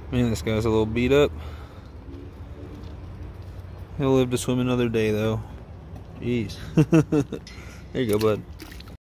Man, this guy's a little beat up. He'll live to swim another day, though. Jeez. There you go, bud.